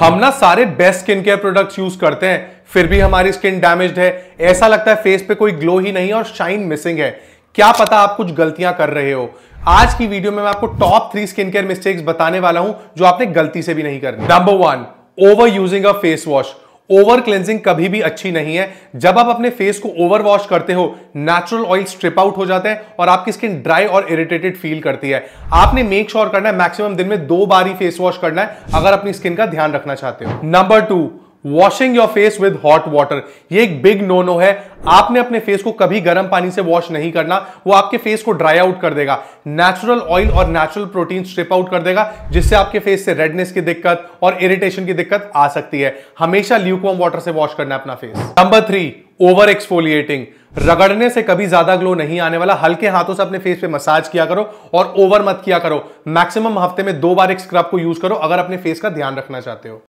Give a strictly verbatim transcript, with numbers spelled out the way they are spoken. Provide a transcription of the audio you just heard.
हम ना सारे best skin care products use करते हैं, फिर भी हमारी स्किन डैमेज्ड है। ऐसा लगता है फेस पे कोई ग्लो ही नहीं है और शाइन मिसिंग है। क्या पता आप कुछ गलतियां कर रहे हो। आज की वीडियो में मैं आपको top three skin care mistakes बताने वाला हूं जो आपने गलती से भी नहीं करनी। Number one, over using a face wash. Over cleansing कभी भी अच्छी नहीं है। जब आप अपने फेस को ओवर वॉश करते हो, नेचुरल ऑयल स्ट्रिप आउट हो जाते हैं और आपकी स्किन ड्राई और इरिटेटेड फील करती है। आपने मेक श्योर करना है मैक्सिमम दिन में दो बार ही फेस वॉश करना है अगर अपनी स्किन का ध्यान रखना चाहते हो। Number two, washing your face with hot water. ये एक बिग नो नो है। आपने अपने फेस को कभी गर्म पानी से वॉश नहीं करना, वो आपके फेस को ड्राई आउट कर देगा। नेचुरल ऑयल और नेचुरल प्रोटीन स्ट्रिप आउट कर देगा, जिससे आपके फेस से रेडनेस की दिक्कत और इरिटेशन की दिक्कत आ सकती है। हमेशा ल्यूकवार्म वाटर से वॉश करना है अपना face. Number three, over exfoliating. रगड़ने से कभी ज्यादा ग्लो नहीं आने वाला। हल्के हाथों से अपने फेस पे मसाज किया करो और ओवर मत किया करो। मैक्सिमम हफ्ते में दो बार एक स्क्रब को यूज करो अगर अपने फेस का ध्यान रखना चाहते हो।